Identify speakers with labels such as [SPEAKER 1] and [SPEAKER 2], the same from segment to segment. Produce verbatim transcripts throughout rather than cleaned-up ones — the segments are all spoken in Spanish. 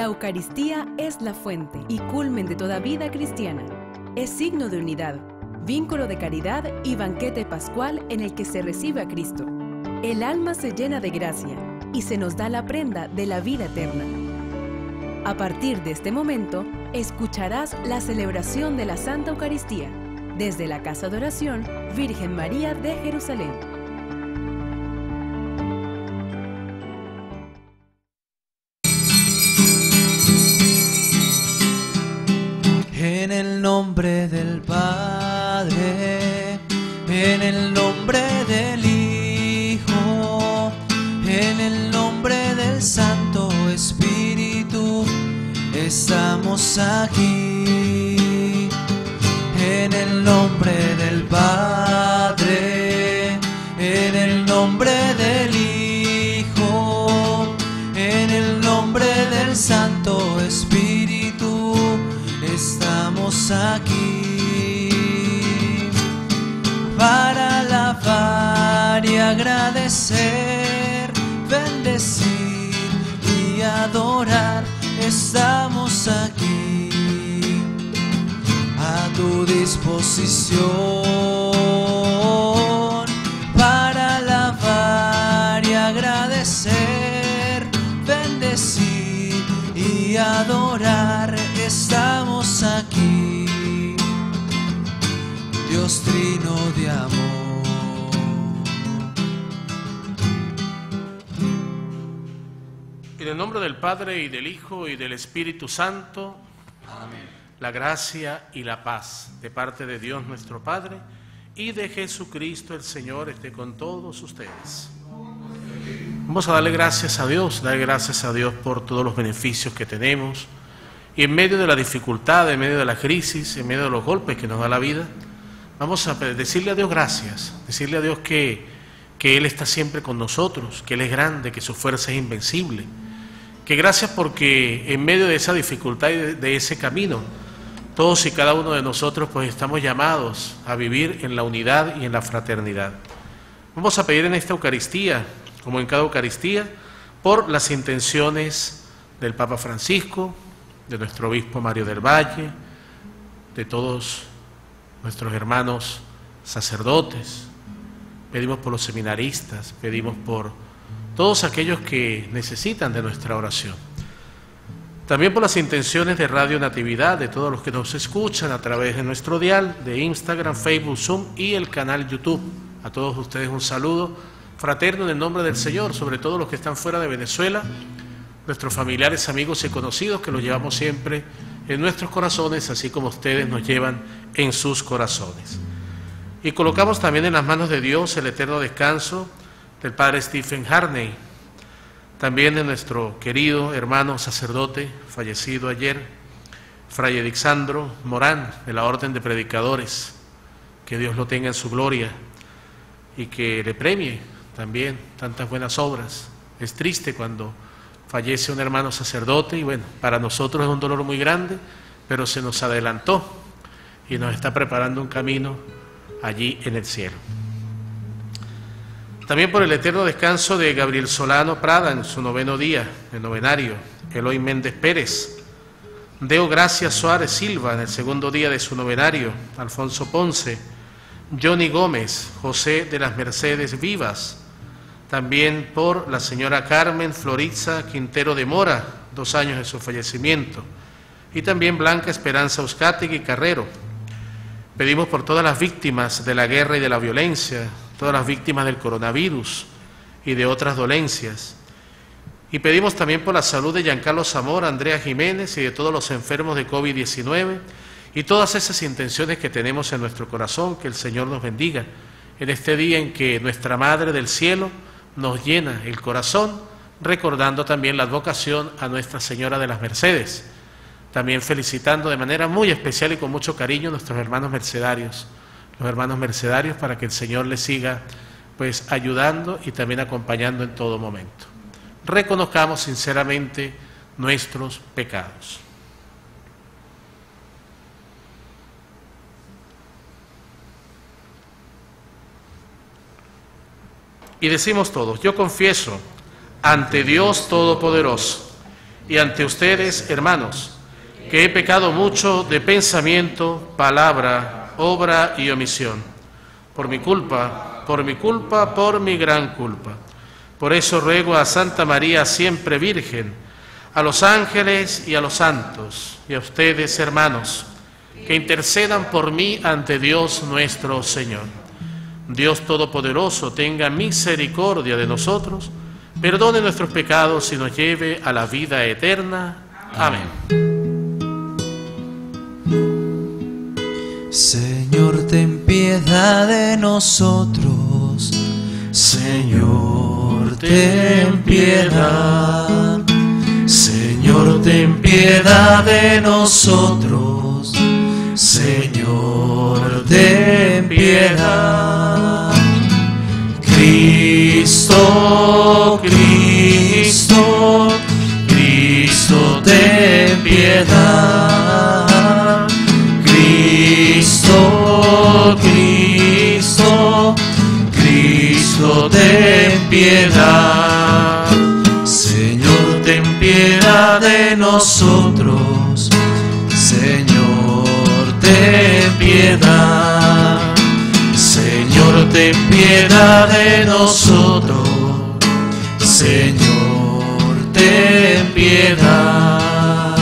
[SPEAKER 1] La Eucaristía es la fuente y culmen de toda vida cristiana. Es signo de unidad, vínculo de caridad y banquete pascual en el que se recibe a Cristo. El alma se llena de gracia y se nos da la prenda de la vida eterna. A partir de este momento, escucharás la celebración de la Santa Eucaristía desde la Casa de Oración Virgen María de Jerusalén.
[SPEAKER 2] En el nombre del Padre, en el nombre del Hijo, en el nombre del Santo Espíritu, estamos aquí. En el nombre del Padre, en el nombre del Hijo, en el nombre del Santo Espíritu, estamos aquí para alabar y agradecer, bendecir y adorar. Estamos aquí a tu disposición para alabar y agradecer, bendecir y adorar. Estamos aquí, Dios Trino de amor.
[SPEAKER 3] En el nombre del Padre, y del Hijo, y del Espíritu Santo. Amén. La gracia y la paz de parte de Dios nuestro Padre y de Jesucristo el Señor esté con todos ustedes. Vamos a darle gracias a Dios, darle gracias a Dios por todos los beneficios que tenemos. Y en medio de la dificultad, en medio de la crisis, en medio de los golpes que nos da la vida, vamos a decirle a Dios gracias, decirle a Dios que, que Él está siempre con nosotros, que Él es grande, que su fuerza es invencible, que gracias porque en medio de esa dificultad y de, de ese camino, todos y cada uno de nosotros pues estamos llamados a vivir en la unidad y en la fraternidad. Vamos a pedir en esta Eucaristía, como en cada Eucaristía, por las intenciones del Papa Francisco, de nuestro obispo Mario del Valle, de todos nuestros hermanos sacerdotes. Pedimos por los seminaristas, pedimos por todos aquellos que necesitan de nuestra oración. También por las intenciones de Radio Natividad, de todos los que nos escuchan a través de nuestro dial, de Instagram, Facebook, Zoom y el canal YouTube. A todos ustedes un saludo fraterno en el nombre del Señor, sobre todo los que están fuera de Venezuela, nuestros familiares, amigos y conocidos, que los llevamos siempre en nuestros corazones, así como ustedes nos llevan en sus corazones. Y colocamos también en las manos de Dios el eterno descanso del Padre Stephen Harney, también de nuestro querido hermano sacerdote, fallecido ayer, Fray Edixandro Morán, de la Orden de Predicadores. Que Dios lo tenga en su gloria y que le premie también tantas buenas obras. Es triste cuando fallece un hermano sacerdote y bueno, para nosotros es un dolor muy grande, pero se nos adelantó y nos está preparando un camino allí en el cielo. También por el eterno descanso de Gabriel Solano Prada en su noveno día, el novenario, Eloy Méndez Pérez, Deo Gracia Suárez Silva en el segundo día de su novenario, Alfonso Ponce, Johnny Gómez, José de las Mercedes Vivas, también por la señora Carmen Floritza Quintero de Mora, dos años de su fallecimiento, y también Blanca Esperanza Uzcategui Carrero. Pedimos por todas las víctimas de la guerra y de la violencia, todas las víctimas del coronavirus y de otras dolencias. Y pedimos también por la salud de Giancarlo Zamora, Andrea Jiménez y de todos los enfermos de COVID diecinueve y todas esas intenciones que tenemos en nuestro corazón, que el Señor nos bendiga en este día en que nuestra Madre del Cielo nos llena el corazón, recordando también la advocación a Nuestra Señora de las Mercedes, también felicitando de manera muy especial y con mucho cariño a nuestros hermanos mercedarios, los hermanos mercedarios, para que el Señor les siga pues ayudando y también acompañando en todo momento. Reconozcamos sinceramente nuestros pecados. Y decimos todos: yo confieso ante Dios Todopoderoso y ante ustedes, hermanos, que he pecado mucho de pensamiento, palabra, obra y omisión. Por mi culpa, por mi culpa, por mi gran culpa. Por eso ruego a Santa María, siempre Virgen, a los ángeles y a los santos, y a ustedes, hermanos, que intercedan por mí ante Dios nuestro Señor. Dios Todopoderoso tenga misericordia de nosotros, perdone nuestros pecados y nos lleve a la vida eterna. Amén.
[SPEAKER 2] Señor, ten piedad de nosotros. Señor, ten piedad. Señor, ten piedad de nosotros. Señor, ten piedad. Cristo, Cristo, Cristo, ten piedad. Cristo, Cristo, Cristo, ten piedad. Señor, ten piedad de nosotros. Señor, ten piedad. Señor, ten piedad de nosotros. Señor, ten piedad.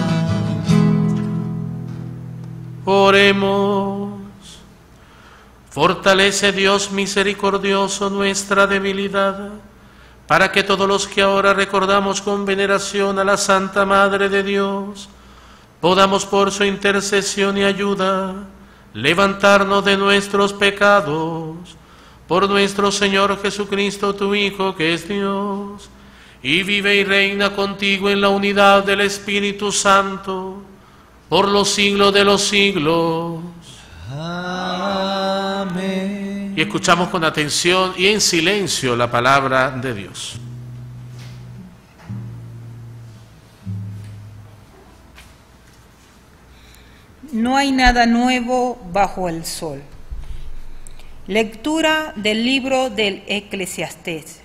[SPEAKER 3] Oremos. Fortalece, Dios misericordioso, nuestra debilidad, para que todos los que ahora recordamos con veneración a la Santa Madre de Dios, podamos por su intercesión y ayuda levantarnos de nuestros pecados, por nuestro Señor Jesucristo, tu Hijo, que es Dios, y vive y reina contigo en la unidad del Espíritu Santo, por los siglos de los siglos.
[SPEAKER 2] Amén.
[SPEAKER 3] Y escuchamos con atención y en silencio la palabra de Dios.
[SPEAKER 4] No hay nada nuevo bajo el sol. Lectura del libro del Eclesiastés.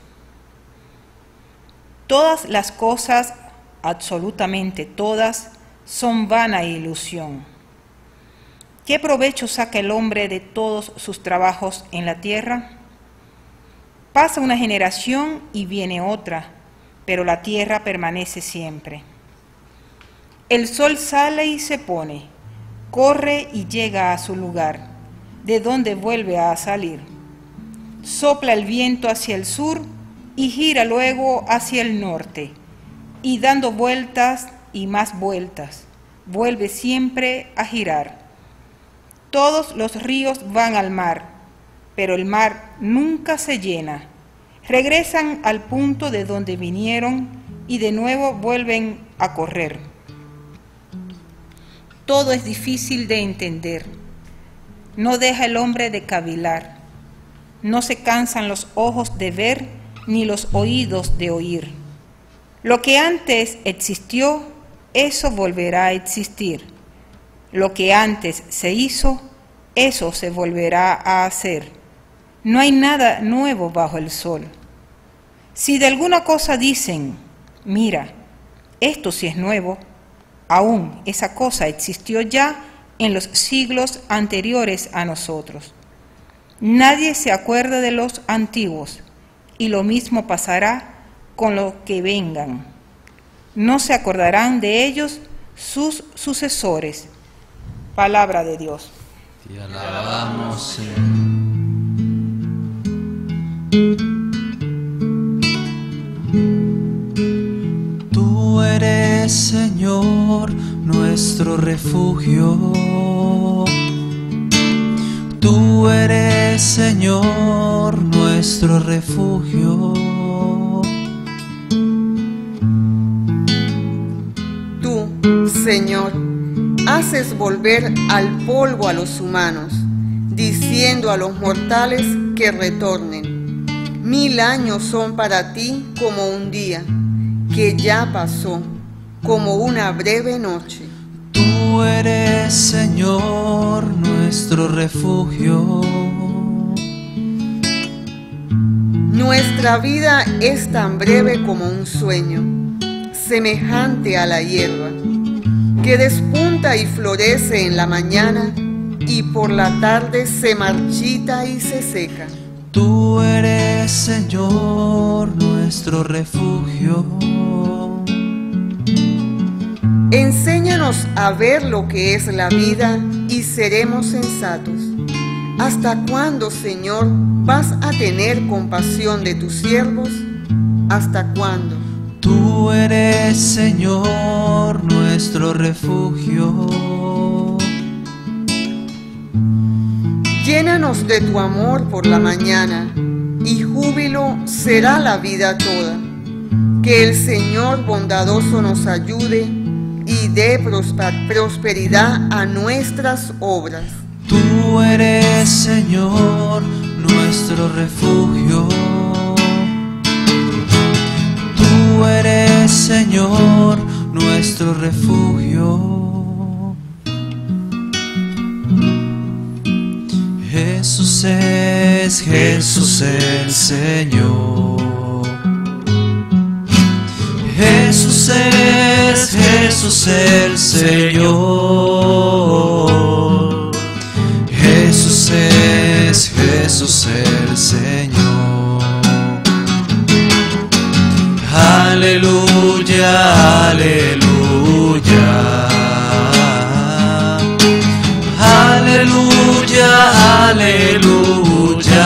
[SPEAKER 4] Todas las cosas, absolutamente todas, son vana ilusión. ¿Qué provecho saca el hombre de todos sus trabajos en la tierra? Pasa una generación y viene otra, pero la tierra permanece siempre. El sol sale y se pone, corre y llega a su lugar, de donde vuelve a salir. Sopla el viento hacia el sur y gira luego hacia el norte, y dando vueltas y más vueltas, vuelve siempre a girar. Todos los ríos van al mar, pero el mar nunca se llena. Regresan al punto de donde vinieron y de nuevo vuelven a correr. Todo es difícil de entender. No deja el hombre de cavilar. No se cansan los ojos de ver ni los oídos de oír. Lo que antes existió, eso volverá a existir. Lo que antes se hizo, eso se volverá a hacer. No hay nada nuevo bajo el sol. Si de alguna cosa dicen, mira, esto sí es nuevo, aún esa cosa existió ya en los siglos anteriores a nosotros. Nadie se acuerda de los antiguos, y lo mismo pasará con los que vengan. No se acordarán de ellos sus sucesores. Palabra de Dios.
[SPEAKER 2] Te alabamos, Señor. Tú eres, Señor, nuestro refugio. Tú eres, Señor, nuestro refugio.
[SPEAKER 5] Tú, Señor, haces volver al polvo a los humanos, diciendo a los mortales que retornen. Mil años son para ti como un día, que ya pasó, como una breve noche.
[SPEAKER 2] Tú eres, Señor, nuestro refugio.
[SPEAKER 5] Nuestra vida es tan breve como un sueño. semejante a la hierba, que despunta y florece en la mañana y por la tarde se marchita y se seca.
[SPEAKER 2] Tú eres, Señor, nuestro refugio.
[SPEAKER 5] Enséñanos a ver lo que es la vida y seremos sensatos. ¿Hasta cuándo, Señor, vas a tener compasión de tus siervos? ¿Hasta cuándo?
[SPEAKER 2] Tú eres, Señor, nuestro refugio.
[SPEAKER 5] Llénanos de tu amor por la mañana, y júbilo será la vida toda. Que el Señor bondadoso nos ayude y dé prosperidad a nuestras obras.
[SPEAKER 2] Tú eres, Señor, nuestro refugio. Tú eres, Señor, nuestro refugio. Jesús es, Jesús el Señor. Jesús es, Jesús el Señor. Jesús es, Jesús el Señor. Aleluya, aleluya. Aleluya, aleluya.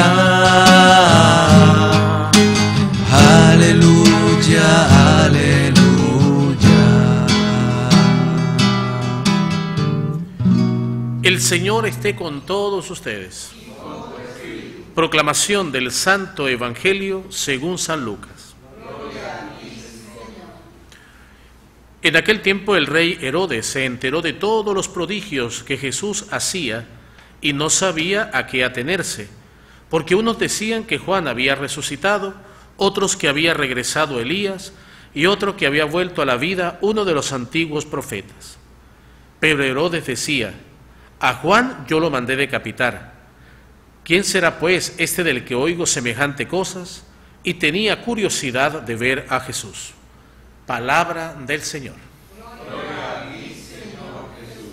[SPEAKER 2] Aleluya, aleluya.
[SPEAKER 3] El Señor esté con todos ustedes. Proclamación del Santo Evangelio según San Lucas. En aquel tiempo el rey Herodes se enteró de todos los prodigios que Jesús hacía y no sabía a qué atenerse, porque unos decían que Juan había resucitado, otros que había regresado Elías y otro que había vuelto a la vida uno de los antiguos profetas. Pero Herodes decía: a Juan yo lo mandé decapitar. ¿Quién será pues este del que oigo semejante cosas? Y tenía curiosidad de ver a Jesús. Palabra del Señor. Gloria a ti, Señor Jesús.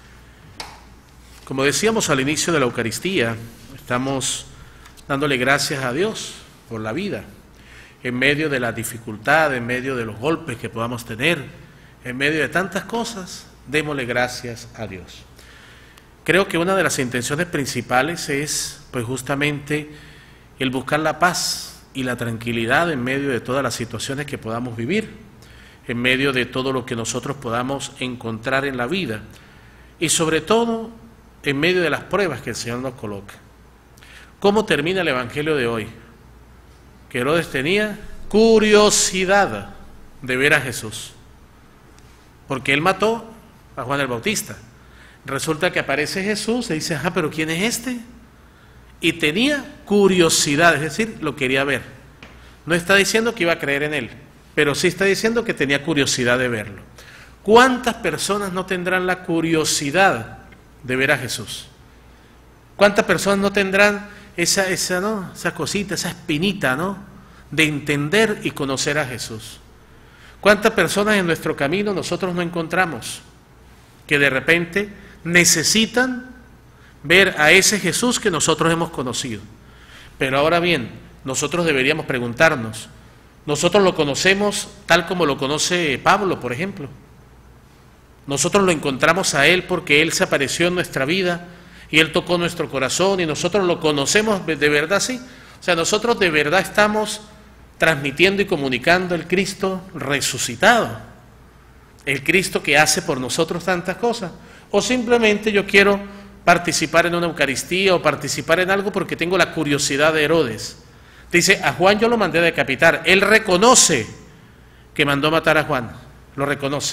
[SPEAKER 3] Como decíamos al inicio de la Eucaristía, estamos dándole gracias a Dios por la vida, en medio de la dificultad, en medio de los golpes que podamos tener, en medio de tantas cosas, démosle gracias a Dios. Creo que una de las intenciones principales es, pues justamente, el buscar la paz y la tranquilidad en medio de todas las situaciones que podamos vivir, en medio de todo lo que nosotros podamos encontrar en la vida y sobre todo en medio de las pruebas que el Señor nos coloca. ¿Cómo termina el Evangelio de hoy? Que Herodes tenía curiosidad de ver a Jesús, porque él mató a Juan el Bautista. Resulta que aparece Jesús y dice: ah, pero ¿quién es este? Y tenía curiosidad, es decir, lo quería ver. No está diciendo que iba a creer en él, pero sí está diciendo que tenía curiosidad de verlo. ¿Cuántas personas no tendrán la curiosidad de ver a Jesús? ¿Cuántas personas no tendrán esa, esa, ¿no? esa cosita, esa espinita, ¿no? de entender y conocer a Jesús? ¿Cuántas personas en nuestro camino nosotros no encontramos que de repente necesitan ver a ese Jesús que nosotros hemos conocido? Pero ahora bien, nosotros deberíamos preguntarnos, ¿nosotros lo conocemos tal como lo conoce Pablo, por ejemplo? Nosotros lo encontramos a Él porque Él se apareció en nuestra vida y Él tocó nuestro corazón y nosotros lo conocemos de verdad, sí. O sea, nosotros de verdad estamos transmitiendo y comunicando el Cristo resucitado, el Cristo que hace por nosotros tantas cosas. O simplemente yo quiero participar en una Eucaristía o participar en algo porque tengo la curiosidad de Herodes. Dice: a Juan yo lo mandé a decapitar. Él reconoce que mandó matar a Juan, lo reconoce.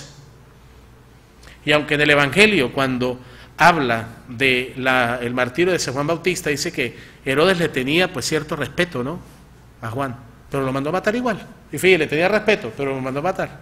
[SPEAKER 3] Y aunque en el Evangelio, cuando habla de la, el martirio de San Juan Bautista, dice que Herodes le tenía pues cierto respeto, ¿no? a Juan, pero lo mandó a matar igual. Y fíjate, le tenía respeto, pero lo mandó a matar.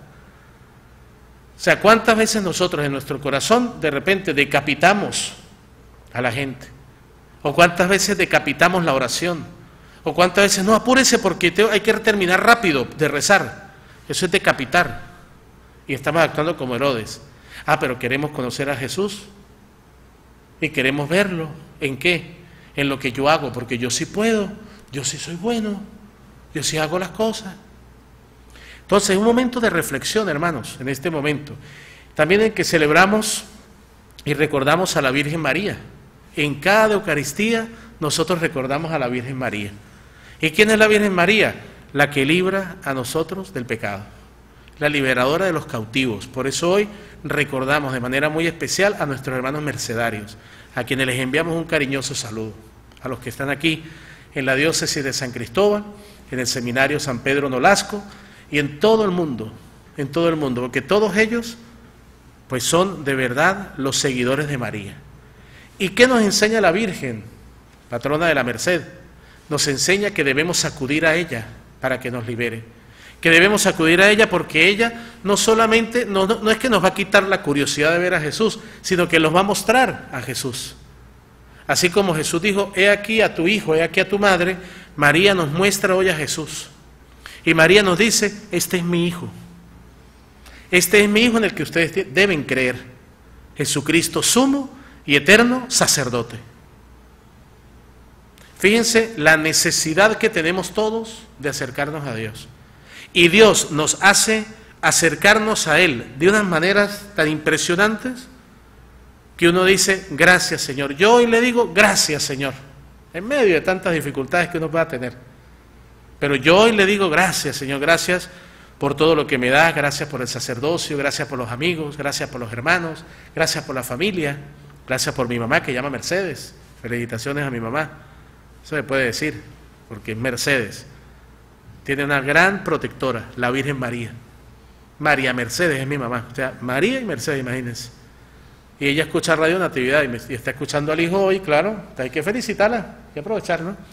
[SPEAKER 3] O sea, ¿cuántas veces nosotros en nuestro corazón de repente decapitamos a la gente? ¿O cuántas veces decapitamos la oración? ¿O cuántas veces, no, apúrese porque te, hay que terminar rápido de rezar? Eso es decapitar. y estamos actuando como Herodes. Ah, pero queremos conocer a Jesús y queremos verlo. ¿En qué? En lo que yo hago, porque yo sí puedo, yo sí soy bueno, yo sí hago las cosas. Entonces, un momento de reflexión, hermanos, en este momento. También en que celebramos y recordamos a la Virgen María. En cada Eucaristía nosotros recordamos a la Virgen María. ¿Y quién es la Virgen María? La que libra a nosotros del pecado, la liberadora de los cautivos. Por eso hoy recordamos de manera muy especial a nuestros hermanos mercedarios, a quienes les enviamos un cariñoso saludo, a los que están aquí en la diócesis de San Cristóbal, en el seminario San Pedro Nolasco y en todo el mundo, en todo el mundo, porque todos ellos pues son de verdad los seguidores de María. ¿Y qué nos enseña la Virgen, patrona de la Merced? Nos enseña que debemos acudir a ella para que nos libere, que debemos acudir a ella porque ella no solamente, no, no, no es que nos va a quitar la curiosidad de ver a Jesús, sino que nos va a mostrar a Jesús. Así como Jesús dijo, he aquí a tu hijo, he aquí a tu madre, María nos muestra hoy a Jesús. Y María nos dice, este es mi hijo, este es mi hijo en el que ustedes deben creer, Jesucristo sumo y eterno sacerdote. Fíjense la necesidad que tenemos todos de acercarnos a Dios. Y Dios nos hace acercarnos a Él de unas maneras tan impresionantes que uno dice, gracias Señor. Yo hoy le digo, gracias Señor, en medio de tantas dificultades que uno pueda tener. Pero yo hoy le digo, gracias Señor, gracias por todo lo que me das, gracias por el sacerdocio, gracias por los amigos, gracias por los hermanos, gracias por la familia, gracias por mi mamá que llama Mercedes. Felicitaciones a mi mamá. Eso se puede decir, porque es Mercedes. Tiene una gran protectora, la Virgen María. María Mercedes es mi mamá. O sea, María y Mercedes, imagínense. Y ella escucha Radio Natividad y, me, y está escuchando al hijo hoy, claro. Hay que felicitarla, hay que aprovechar, ¿no?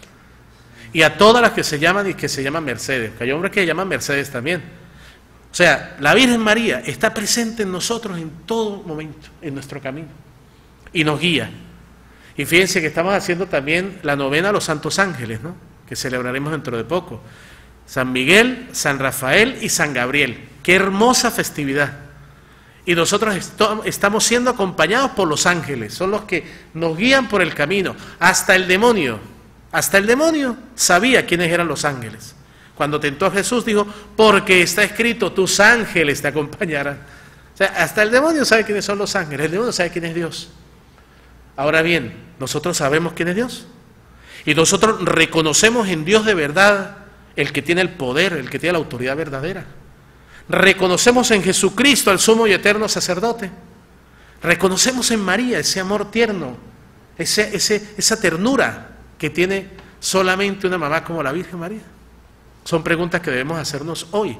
[SPEAKER 3] Y a todas las que se llaman y que se llaman Mercedes, que hay hombres que se llaman Mercedes también. O sea, la Virgen María está presente en nosotros en todo momento, en nuestro camino. Y nos guía. Y fíjense que estamos haciendo también la novena a los Santos Ángeles, ¿no? Que celebraremos dentro de poco. San Miguel, San Rafael y San Gabriel. ¡Qué hermosa festividad! Y nosotros est estamos siendo acompañados por los ángeles. Son los que nos guían por el camino. Hasta el demonio, hasta el demonio sabía quiénes eran los ángeles. Cuando tentó a Jesús dijo, porque está escrito, tus ángeles te acompañarán. O sea, hasta el demonio sabe quiénes son los ángeles. El demonio sabe quién es Dios. Ahora bien, nosotros sabemos quién es Dios. Y nosotros reconocemos en Dios de verdad el que tiene el poder, el que tiene la autoridad verdadera. Reconocemos en Jesucristo al sumo y eterno sacerdote. Reconocemos en María ese amor tierno, ese, ese, esa ternura que tiene solamente una mamá como la Virgen María. Son preguntas que debemos hacernos hoy,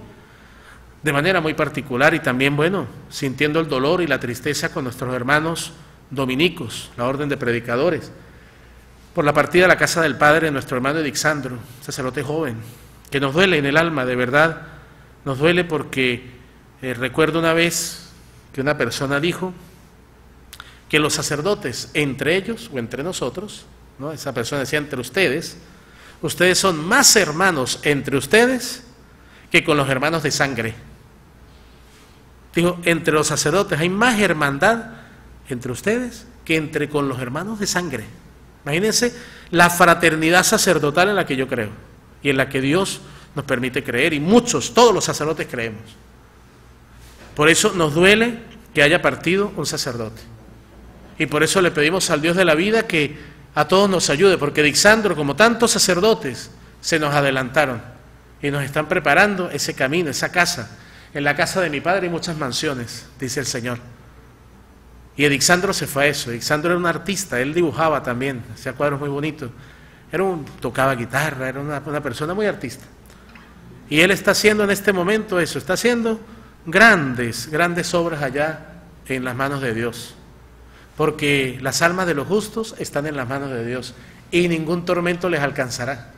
[SPEAKER 3] de manera muy particular y también, bueno, sintiendo el dolor y la tristeza con nuestros hermanos dominicos, la orden de predicadores, por la partida de la casa del Padre de nuestro hermano Edixandro, sacerdote joven, que nos duele en el alma, de verdad, nos duele porque eh, recuerdo una vez que una persona dijo que los sacerdotes, entre ellos o entre nosotros, ¿no? Esa persona decía entre ustedes, ustedes son más hermanos entre ustedes que con los hermanos de sangre. Dijo, entre los sacerdotes hay más hermandad entre ustedes que entre con los hermanos de sangre. Imagínense la fraternidad sacerdotal en la que yo creo y en la que Dios nos permite creer, y muchos, todos los sacerdotes creemos. Por eso nos duele que haya partido un sacerdote, y por eso le pedimos al Dios de la vida que a todos nos ayude, porque Edixandro, como tantos sacerdotes, se nos adelantaron y nos están preparando ese camino, esa casa. En la casa de mi padre hay muchas mansiones, dice el Señor. Y Edixandro se fue a eso. Edixandro era un artista, él dibujaba también, hacía cuadros muy bonitos, era un, tocaba guitarra, era una, una persona muy artista. Y él está haciendo en este momento eso, está haciendo grandes, grandes obras allá en las manos de Dios. Porque las almas de los justos están en las manos de Dios y ningún tormento les alcanzará.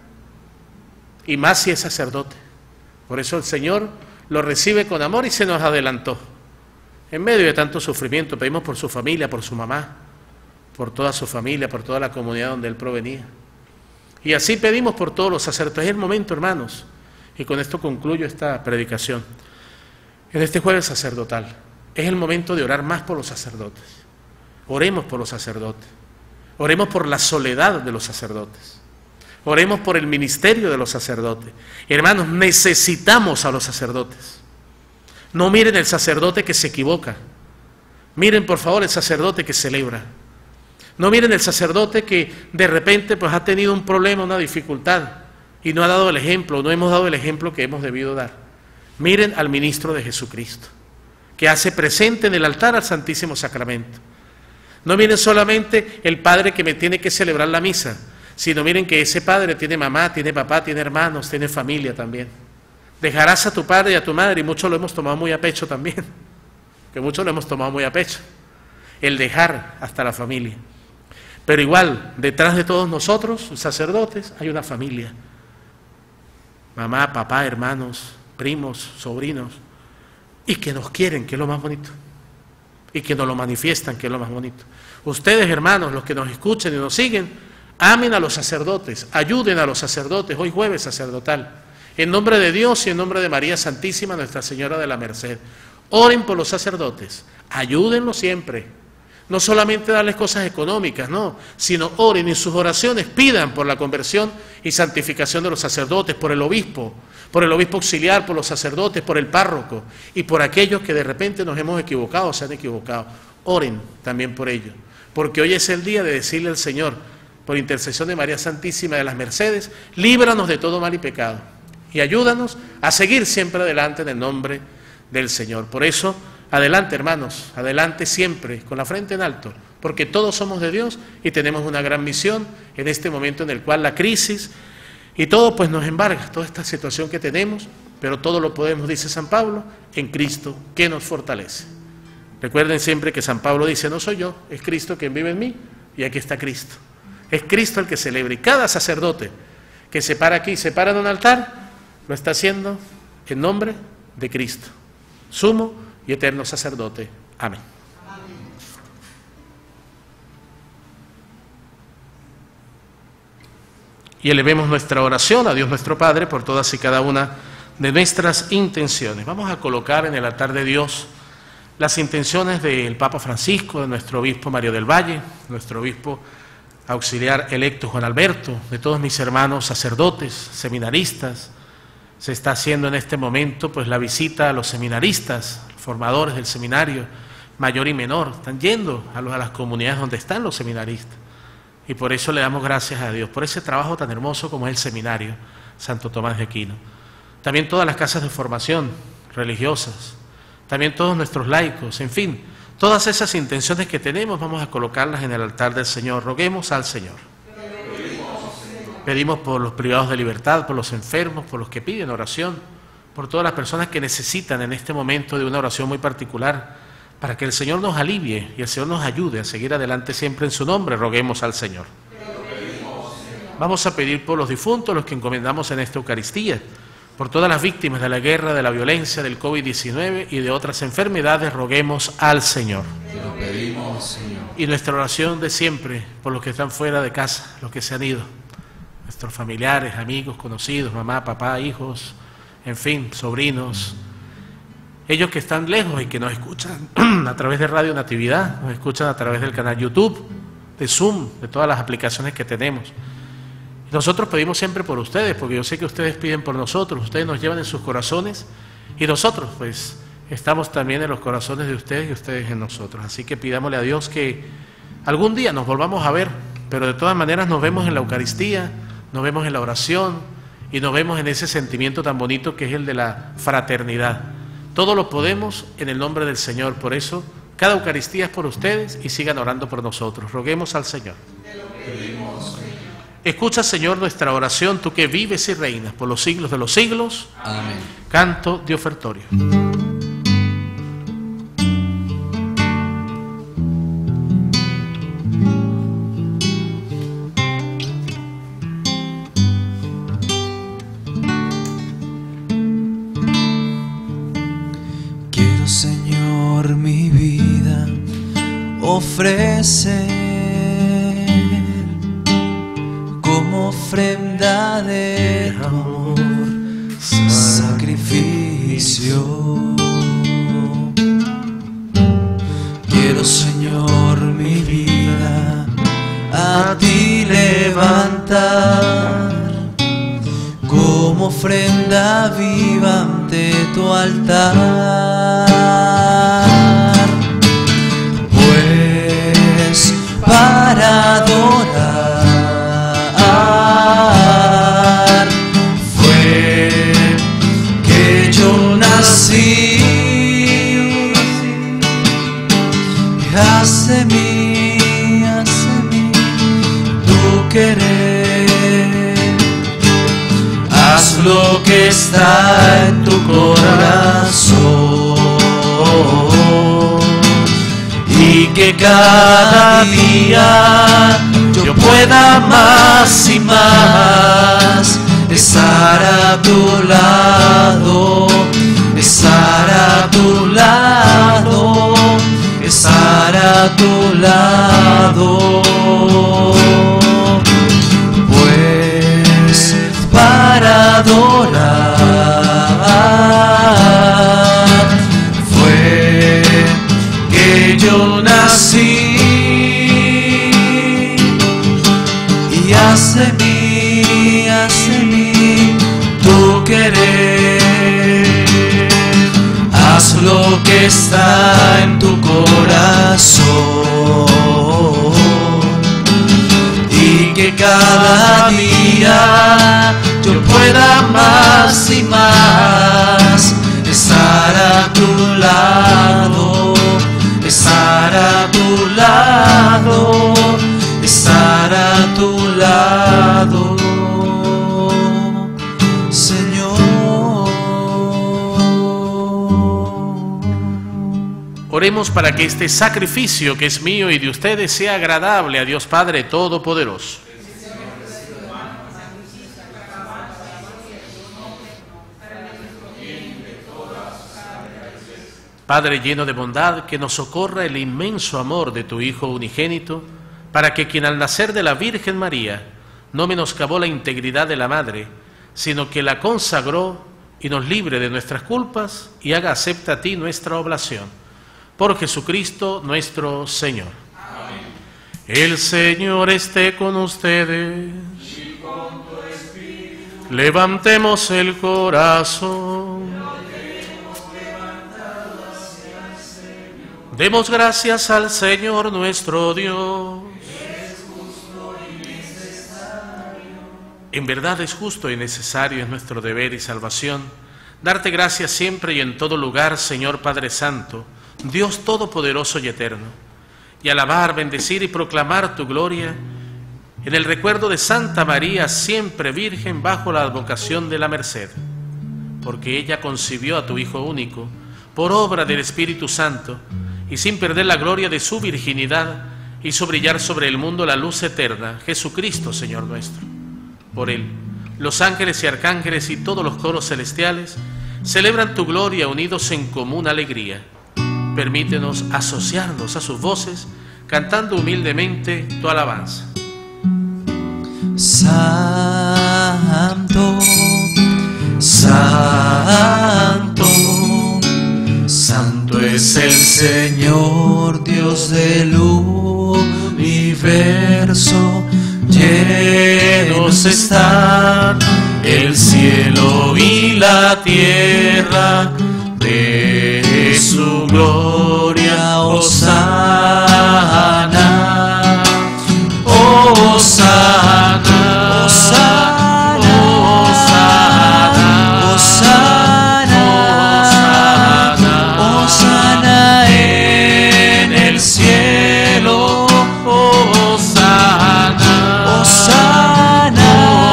[SPEAKER 3] Y más si es sacerdote. Por eso el Señor lo recibe con amor y se nos adelantó. En medio de tanto sufrimiento, pedimos por su familia, por su mamá, por toda su familia, por toda la comunidad donde él provenía. Y así pedimos por todos los sacerdotes. Es el momento, hermanos, y con esto concluyo esta predicación. en este jueves sacerdotal. Es el momento de orar más por los sacerdotes. Oremos por los sacerdotes. Oremos por la soledad de los sacerdotes. Oremos por el ministerio de los sacerdotes. Hermanos, necesitamos a los sacerdotes. No miren el sacerdote que se equivoca. Miren, por favor, el sacerdote que celebra. No miren el sacerdote que de repente pues, ha tenido un problema, una dificultad y no ha dado el ejemplo, no hemos dado el ejemplo que hemos debido dar. Miren al ministro de Jesucristo, que hace presente en el altar al Santísimo Sacramento. No miren solamente el padre que me tiene que celebrar la misa, sino miren que ese padre tiene mamá, tiene papá, tiene hermanos, tiene familia también. Dejarás a tu padre y a tu madre, y muchos lo hemos tomado muy a pecho también, que muchos lo hemos tomado muy a pecho, el dejar hasta la familia. Pero igual, detrás de todos nosotros, sacerdotes, hay una familia. Mamá, papá, hermanos, primos, sobrinos, y que nos quieren, que es lo más bonito, y que nos lo manifiestan, que es lo más bonito. Ustedes, hermanos, los que nos escuchen y nos siguen, amen a los sacerdotes, ayuden a los sacerdotes, hoy jueves sacerdotal, en nombre de Dios y en nombre de María Santísima, Nuestra Señora de la Merced. Oren por los sacerdotes, ayúdenlos siempre. No solamente darles cosas económicas, no, sino oren y en sus oraciones pidan por la conversión y santificación de los sacerdotes, por el obispo, por el obispo auxiliar, por los sacerdotes, por el párroco y por aquellos que de repente nos hemos equivocado o se han equivocado. Oren también por ellos, porque hoy es el día de decirle al Señor, por intercesión de María Santísima de las Mercedes, líbranos de todo mal y pecado y ayúdanos a seguir siempre adelante en el nombre del Señor. Por eso, adelante, hermanos, adelante siempre, con la frente en alto, porque todos somos de Dios y tenemos una gran misión en este momento en el cual la crisis y todo pues nos embarga, toda esta situación que tenemos, pero todo lo podemos, dice San Pablo, en Cristo que nos fortalece. Recuerden siempre que San Pablo dice, no soy yo, es Cristo quien vive en mí, y aquí está Cristo. Es Cristo el que celebra, y cada sacerdote que se para aquí, se para en un altar, lo está haciendo en nombre de Cristo, sumo y eterno sacerdote. Amén. Y elevemos nuestra oración a Dios nuestro Padre por todas y cada una de nuestras intenciones. Vamos a colocar en el altar de Dios las intenciones del Papa Francisco, de nuestro obispo Mario del Valle, nuestro obispo auxiliar electo Juan Alberto, de todos mis hermanos sacerdotes, seminaristas. Se está haciendo en este momento pues la visita a los seminaristas, formadores del seminario, mayor y menor, están yendo a, los, a las comunidades donde están los seminaristas. Y por eso le damos gracias a Dios, por ese trabajo tan hermoso como es el seminario Santo Tomás de Aquino. También todas las casas de formación religiosas, también todos nuestros laicos, en fin, todas esas intenciones que tenemos vamos a colocarlas en el altar del Señor. Roguemos al Señor. Pedimos por los privados de libertad, por los enfermos, por los que piden oración, por todas las personas que necesitan en este momento de una oración muy particular, para que el Señor nos alivie y el Señor nos ayude a seguir adelante siempre en su nombre. Roguemos al Señor. Vamos a pedir por los difuntos, los que encomendamos en esta Eucaristía, por todas las víctimas de la guerra, de la violencia, del COVID diecinueve y de otras enfermedades. Roguemos al Señor.
[SPEAKER 2] Te lo pedimos, Señor.
[SPEAKER 3] Y nuestra oración de siempre por los que están fuera de casa, los que se han ido, nuestros familiares, amigos, conocidos, mamá, papá, hijos, en fin, sobrinos, ellos que están lejos y que nos escuchan a través de Radio Natividad, nos escuchan a través del canal YouTube, de Zoom, de todas las aplicaciones que tenemos. Y nosotros pedimos siempre por ustedes, porque yo sé que ustedes piden por nosotros, ustedes nos llevan en sus corazones y nosotros pues estamos también en los corazones de ustedes y ustedes en nosotros. Así que pidámosle a Dios que algún día nos volvamos a ver, pero de todas maneras nos vemos en la Eucaristía, nos vemos en la oración y nos vemos en ese sentimiento tan bonito que es el de la fraternidad. Todo lo podemos en el nombre del Señor, por eso cada Eucaristía es por ustedes y sigan orando por nosotros. Roguemos al Señor. Escucha, Señor, nuestra oración, tú que vives y reinas por los siglos de los siglos.
[SPEAKER 2] Amén.
[SPEAKER 3] Canto de ofertorio.
[SPEAKER 2] Quiero, Señor, mi vida ofrecer como ofrenda de amor, sacrificio. a ti levantar como ofrenda viva ante tu altar, pues para adorar fue que yo nací. Hace mí, hace mí tu querer. Haz lo que está en tu corazón y que cada día yo pueda más y más estar a tu lado, estar a tu lado, estar a tu lado, pues para adorar fue que yo nací, y hace mí, hace mí tu querer. Haz lo que está en tu corazón y que cada día yo pueda más y más estar a tu lado, estar a tu lado, estar a tu lado, Señor.
[SPEAKER 3] Oremos para que este sacrificio que es mío y de ustedes sea agradable a Dios Padre Todopoderoso. Padre lleno de bondad, que nos socorra el inmenso amor de tu Hijo unigénito, para que quien al nacer de la Virgen María no menoscabó la integridad de la Madre, sino que la consagró y nos libre de nuestras culpas y haga acepta a ti nuestra oblación. Por Jesucristo nuestro Señor. Amén. El Señor esté con ustedes. Y con tu espíritu. Levantemos el corazón. Demos gracias al Señor nuestro Dios. Es justo y necesario. En verdad es justo y necesario, es nuestro deber y salvación, darte gracias siempre y en todo lugar, Señor Padre Santo, Dios Todopoderoso y Eterno, y alabar, bendecir y proclamar tu gloria en el recuerdo de Santa María, siempre Virgen, bajo la advocación de la Merced, porque ella concibió a tu Hijo único, por obra del Espíritu Santo, y sin perder la gloria de su virginidad, hizo brillar sobre el mundo la luz eterna, Jesucristo, Señor nuestro. Por él, los ángeles y arcángeles y todos los coros celestiales celebran tu gloria unidos en común alegría. Permítenos asociarnos a sus voces, cantando humildemente tu alabanza.
[SPEAKER 2] Santo, Santo, Santo es el Señor, Dios del universo. Llenos están el cielo y la tierra de su gloria. Hosana, Hosana, Hosana, Hosana, Hosana, Hosana en el cielo. Hosana, Hosana,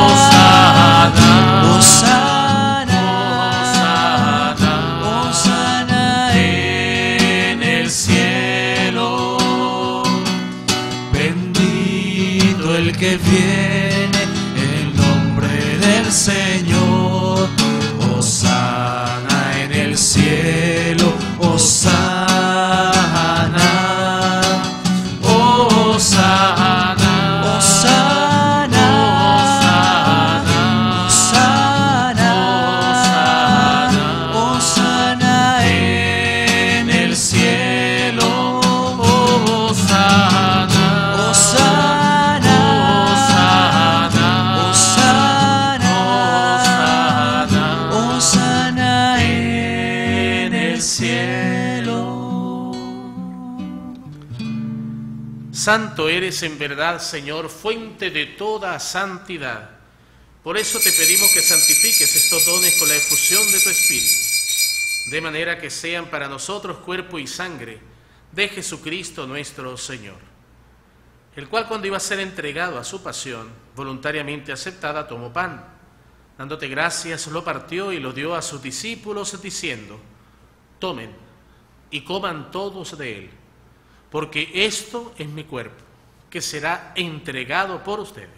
[SPEAKER 2] Hosana, Hosana, Hosana en el cielo. Bendito el que viene en nombre del Señor. Hosana en el cielo. Hosana, Hosana, Hosana, Hosana, Hosana en el cielo. Hosana, Hosana,
[SPEAKER 3] Santo eres en verdad, Señor, fuente de toda santidad. Por eso te pedimos que santifiques estos dones con la efusión de tu Espíritu, de manera que sean para nosotros cuerpo y sangre de Jesucristo nuestro Señor, el cual cuando iba a ser entregado a su pasión, voluntariamente aceptada, tomó pan, dándote gracias, lo partió y lo dio a sus discípulos, diciendo: tomen y coman todos de él, porque esto es mi cuerpo, que será entregado por ustedes.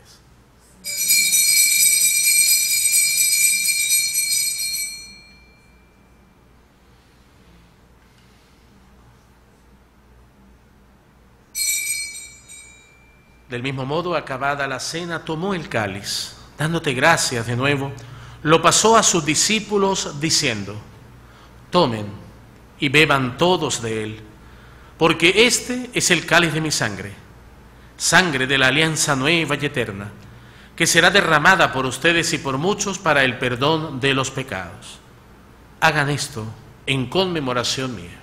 [SPEAKER 3] Del mismo modo, acabada la cena, tomó el cáliz, dándote gracias de nuevo, lo pasó a sus discípulos, diciendo: tomen y beban todos de él, porque este es el cáliz de mi sangre, sangre de la alianza nueva y eterna, que será derramada por ustedes y por muchos para el perdón de los pecados. Hagan esto en conmemoración mía.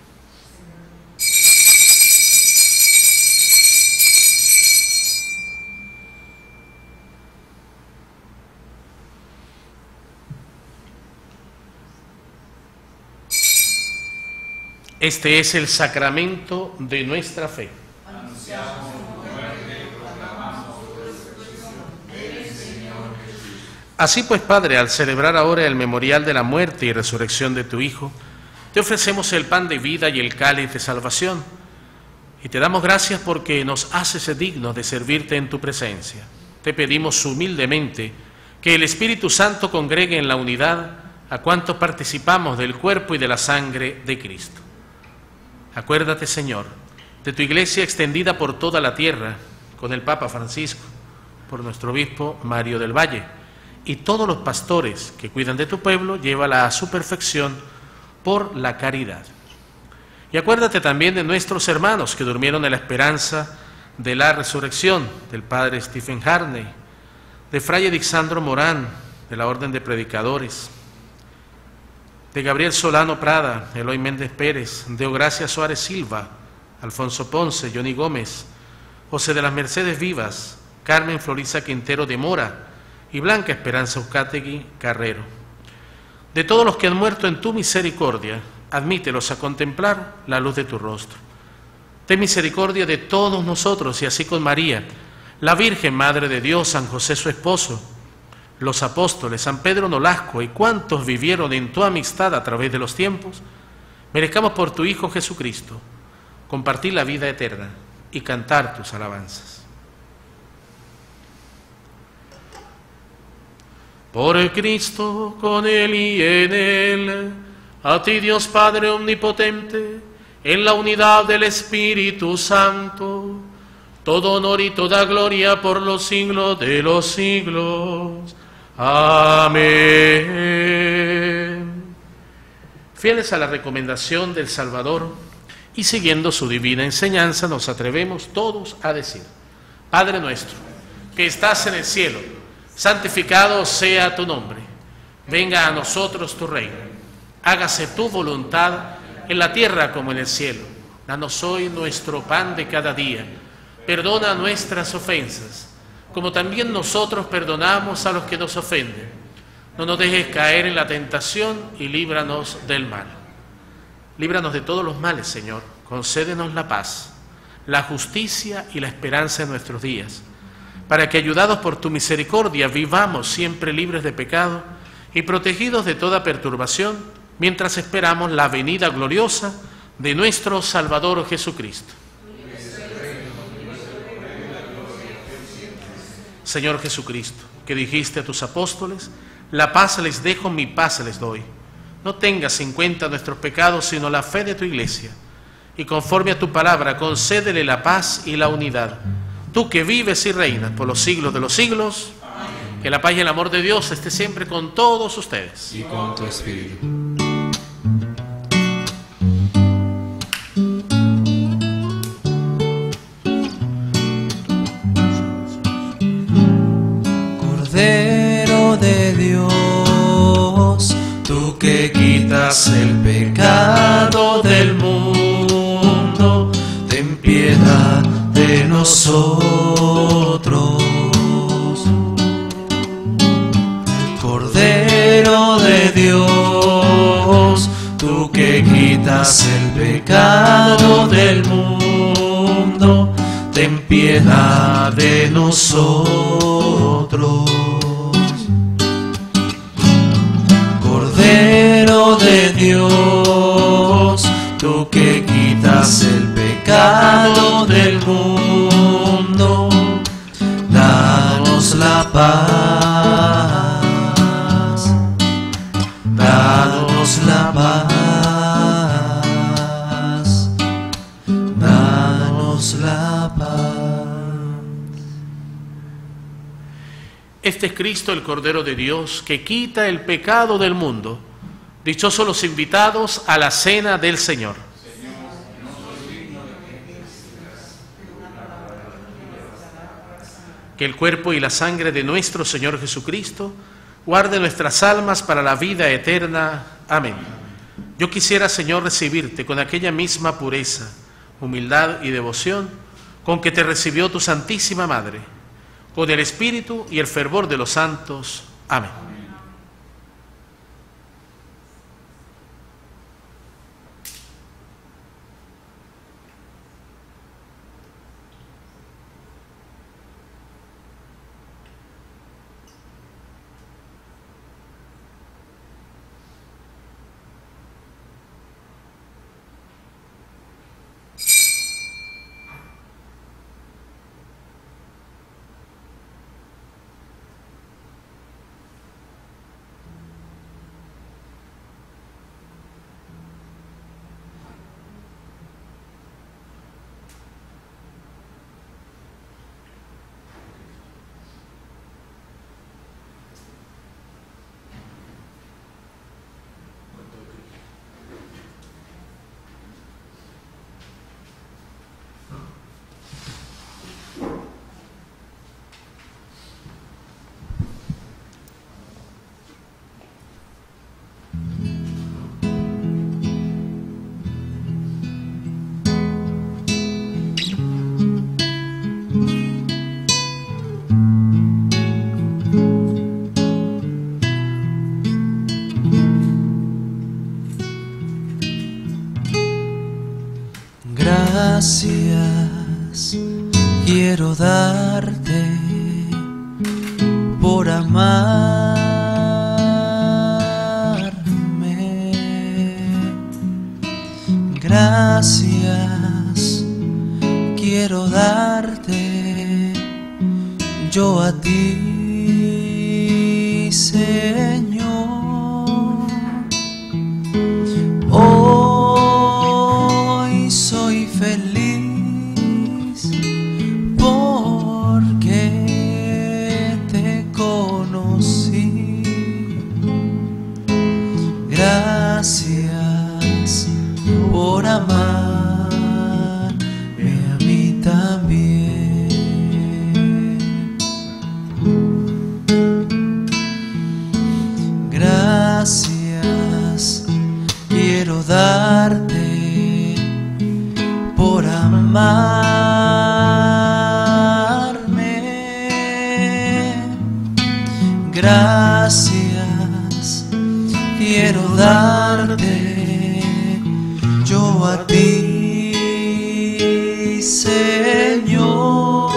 [SPEAKER 3] Este es el sacramento de nuestra fe. Anunciamos tu muerte y proclamamos tu resurrección. Ven, Señor Jesús. Así pues, Padre, al celebrar ahora el memorial de la muerte y resurrección de tu Hijo, te ofrecemos el pan de vida y el cáliz de salvación, y te damos gracias porque nos haces dignos de servirte en tu presencia. Te pedimos humildemente que el Espíritu Santo congregue en la unidad a cuantos participamos del cuerpo y de la sangre de Cristo. Acuérdate, Señor, de tu Iglesia extendida por toda la tierra, con el Papa Francisco, por nuestro obispo Mario del Valle, y todos los pastores que cuidan de tu pueblo, llévala a su perfección por la caridad. Y acuérdate también de nuestros hermanos que durmieron en la esperanza de la resurrección, del Padre Stephen Harney, de Fray Alexandro Morán, de la Orden de Predicadores, de Gabriel Solano Prada, Eloy Méndez Pérez, de Ogracia Suárez Silva, Alfonso Ponce, Johnny Gómez, José de las Mercedes Vivas, Carmen Florisa Quintero de Mora y Blanca Esperanza Uzcategui Carrero. De todos los que han muerto en tu misericordia, admítelos a contemplar la luz de tu rostro. Ten misericordia de todos nosotros y así con María, la Virgen Madre de Dios, San José su esposo, los apóstoles, San Pedro Nolasco y cuantos vivieron en tu amistad a través de los tiempos, merezcamos por tu Hijo Jesucristo compartir la vida eterna y cantar tus alabanzas. Por Cristo, con Él y en Él, a ti Dios Padre Omnipotente, en la unidad del Espíritu Santo, todo honor y toda gloria por los siglos de los siglos. Amén. Fieles a la recomendación del Salvador y siguiendo su divina enseñanza, nos atrevemos todos a decir: Padre nuestro, que estás en el cielo, santificado sea tu nombre. Venga a nosotros tu reino. Hágase tu voluntad en la tierra como en el cielo. Danos hoy nuestro pan de cada día. Perdona nuestras ofensas, como también nosotros perdonamos a los que nos ofenden. No nos dejes caer en la tentación y líbranos del mal. Líbranos de todos los males, Señor. Concédenos la paz, la justicia y la esperanza en nuestros días, para que, ayudados por tu misericordia, vivamos siempre libres de pecado y protegidos de toda perturbación, mientras esperamos la venida gloriosa de nuestro Salvador Jesucristo. Señor Jesucristo, que dijiste a tus apóstoles: la paz les dejo, mi paz les doy. No tengas en cuenta nuestros pecados, sino la fe de tu Iglesia. Y conforme a tu palabra, concédele la paz y la unidad. Tú que vives y reinas por los siglos de los siglos, amén. Que la paz y el amor de Dios esté siempre con todos ustedes.
[SPEAKER 2] Y con tu espíritu. Cordero de Dios, tú que quitas el pecado del mundo, ten piedad de nosotros. Cordero de Dios, tú que quitas el pecado del mundo, ten piedad de nosotros. Cordero de Dios, tú que quitas el pecado del mundo, danos la paz, danos la paz, danos la paz.
[SPEAKER 3] Este es Cristo, el Cordero de Dios, que quita el pecado del mundo. Dichosos los invitados a la cena del Señor. Que el cuerpo y la sangre de nuestro Señor Jesucristo guarde nuestras almas para la vida eterna. Amén. Yo quisiera, Señor, recibirte con aquella misma pureza, humildad y devoción con que te recibió tu Santísima Madre, con el Espíritu y el fervor de los santos. Amén.
[SPEAKER 2] Gracias quiero darte por amarme. Gracias quiero darte yo a ti, Señor. Hoy soy feliz porque te conocí. Gracias por amarme a mí también. Gracias quiero darte por amarme. Gracias quiero darte yo a ti, Señor.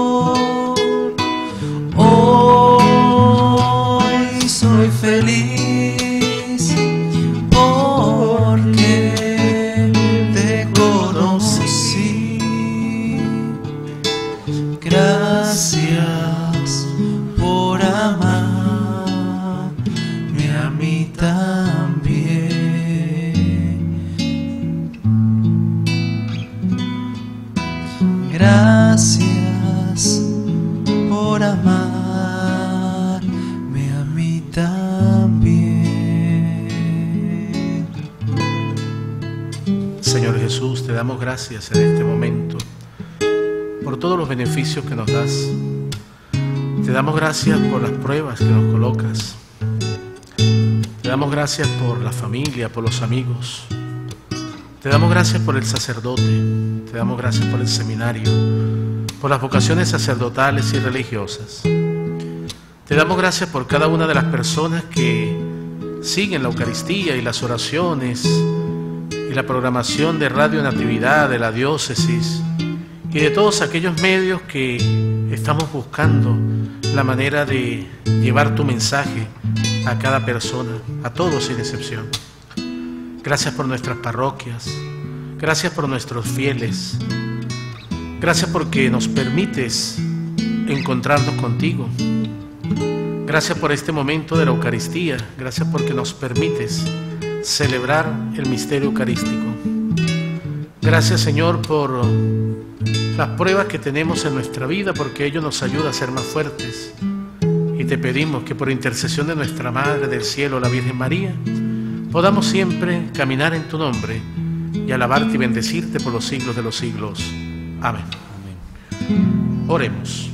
[SPEAKER 2] Hoy soy feliz porque te conocí. Gracias por amarme a mí también. Gracias por amarme a mí también.
[SPEAKER 3] Señor Jesús, te damos gracias en este momento por todos los beneficios que nos das. Te damos gracias por las pruebas que nos colocas. Te damos gracias por la familia, por los amigos. Te damos gracias por el sacerdote. Te damos gracias por el seminario. por las vocaciones sacerdotales y religiosas. Te damos gracias por cada una de las personas que siguen la Eucaristía y las oraciones y la programación de Radio Natividad de la diócesis y de todos aquellos medios que estamos buscando la manera de llevar tu mensaje a cada persona, a todos sin excepción. Gracias por nuestras parroquias, gracias por nuestros fieles, gracias porque nos permites encontrarnos contigo. Gracias por este momento de la Eucaristía, gracias porque nos permites celebrar el misterio eucarístico. Gracias, Señor, por las pruebas que tenemos en nuestra vida, porque ello nos ayuda a ser más fuertes. Y te pedimos que por intercesión de nuestra Madre del Cielo, la Virgen María, podamos siempre caminar en tu nombre y alabarte y bendecirte por los siglos de los siglos. Amén. Amén. Oremos.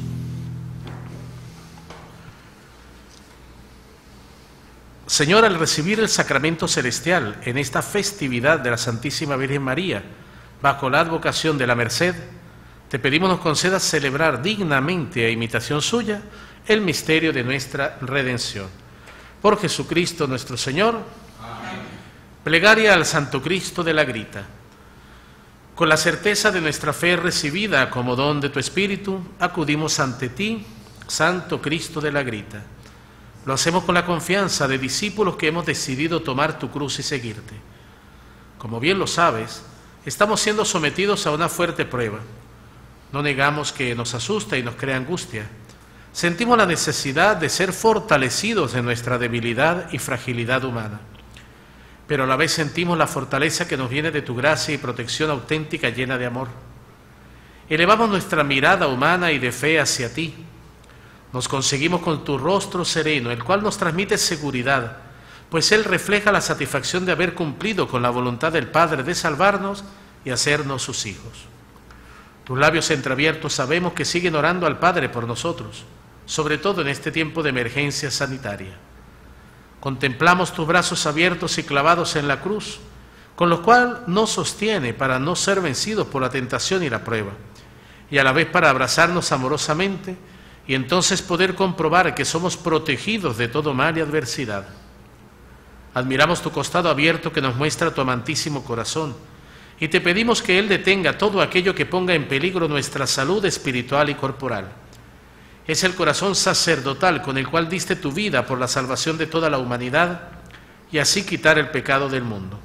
[SPEAKER 3] Señor, al recibir el sacramento celestial en esta festividad de la Santísima Virgen María, bajo la advocación de la Merced, te pedimos nos concedas celebrar dignamente a imitación suya el misterio de nuestra redención. Por Jesucristo nuestro Señor. Amén. Plegaria al Santo Cristo de la Grita. Con la certeza de nuestra fe recibida como don de tu Espíritu, acudimos ante ti, Santo Cristo de la Grita. Lo hacemos con la confianza de discípulos que hemos decidido tomar tu cruz y seguirte. Como bien lo sabes, estamos siendo sometidos a una fuerte prueba. No negamos que nos asusta y nos crea angustia. Sentimos la necesidad de ser fortalecidos de nuestra debilidad y fragilidad humana. Pero a la vez sentimos la fortaleza que nos viene de tu gracia y protección auténtica llena de amor. Elevamos nuestra mirada humana y de fe hacia ti. Nos conseguimos con tu rostro sereno, el cual nos transmite seguridad, pues él refleja la satisfacción de haber cumplido con la voluntad del Padre de salvarnos y hacernos sus hijos. Tus labios entreabiertos sabemos que siguen orando al Padre por nosotros, sobre todo en este tiempo de emergencia sanitaria. Contemplamos tus brazos abiertos y clavados en la cruz, con los cuales nos sostiene para no ser vencidos por la tentación y la prueba, y a la vez para abrazarnos amorosamente y entonces poder comprobar que somos protegidos de todo mal y adversidad. Admiramos tu costado abierto que nos muestra tu amantísimo corazón, y te pedimos que Él detenga todo aquello que ponga en peligro nuestra salud espiritual y corporal. Es el corazón sacerdotal con el cual diste tu vida por la salvación de toda la humanidad y así quitar el pecado del mundo.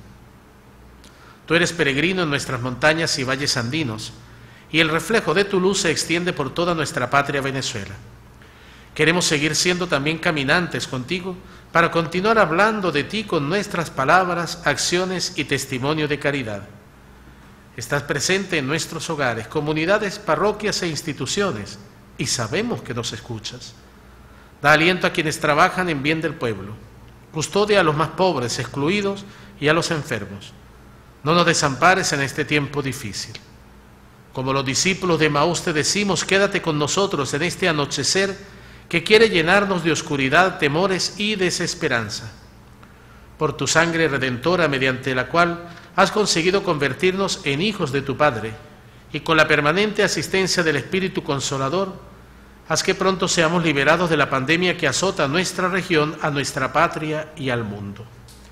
[SPEAKER 3] Tú eres peregrino en nuestras montañas y valles andinos, y el reflejo de tu luz se extiende por toda nuestra patria Venezuela. Queremos seguir siendo también caminantes contigo para continuar hablando de ti con nuestras palabras, acciones y testimonio de caridad. Estás presente en nuestros hogares, comunidades, parroquias e instituciones, y sabemos que nos escuchas. Da aliento a quienes trabajan en bien del pueblo. Custodia a los más pobres, excluidos y a los enfermos. No nos desampares en este tiempo difícil. Como los discípulos de Emaús te decimos, quédate con nosotros en este anochecer que quiere llenarnos de oscuridad, temores y desesperanza. Por tu sangre redentora, mediante la cual has conseguido convertirnos en hijos de tu Padre, y con la permanente asistencia del Espíritu Consolador, haz que pronto seamos liberados de la pandemia que azota a nuestra región, a nuestra patria y al mundo.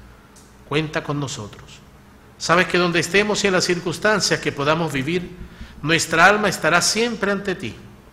[SPEAKER 3] Cuenta con nosotros. Sabes que donde estemos y en las circunstancias que podamos vivir, nuestra alma estará siempre ante ti.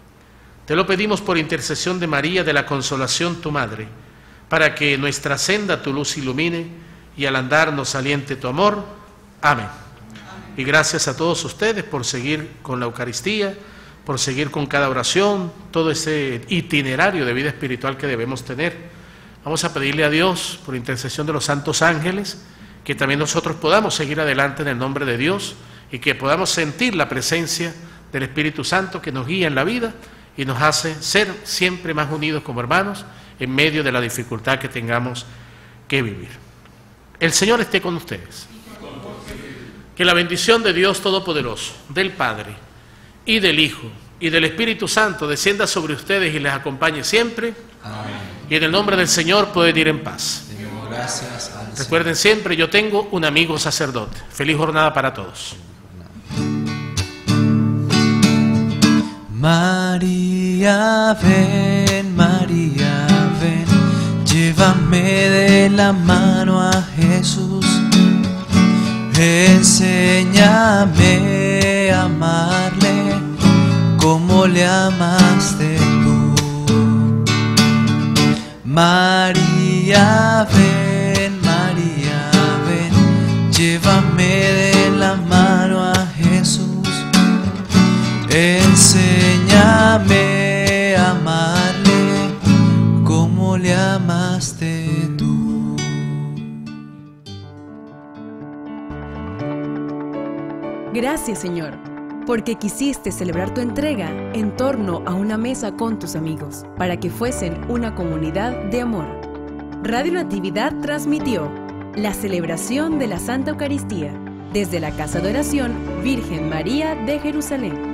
[SPEAKER 3] Te lo pedimos por intercesión de María de la Consolación, tu Madre, para que nuestra senda tu luz ilumine y al andar nos aliente tu amor. Amén. Y gracias a todos ustedes por seguir con la Eucaristía, por seguir con cada oración, todo ese itinerario de vida espiritual que debemos tener. Vamos a pedirle a Dios, por intercesión de los santos ángeles, que también nosotros podamos seguir adelante en el nombre de Dios y que podamos sentir la presencia del Espíritu Santo que nos guía en la vida y nos hace ser siempre más unidos como hermanos en medio de la dificultad que tengamos que vivir. El Señor esté con ustedes. Que la bendición de Dios Todopoderoso, del Padre, y del Hijo, y del Espíritu Santo descienda sobre ustedes y les acompañe siempre. Amén. Y en el nombre del Señor pueden ir en paz. Gracias al Señor. Recuerden siempre, yo tengo un amigo sacerdote. Feliz jornada para todos.
[SPEAKER 2] María, ven, María, ven, llévame de la mano a Jesús. Enséñame a amarle como le amaste tú. María, ven, María, ven, llévame de la mano a Jesús. Enséñame a amarle como le amaste tú.
[SPEAKER 1] Gracias, Señor, porque quisiste celebrar tu entrega en torno a una mesa con tus amigos, para que fuesen una comunidad de amor. Radio Natividad transmitió la celebración de la Santa Eucaristía desde la Casa de Oración Virgen María de Jerusalén.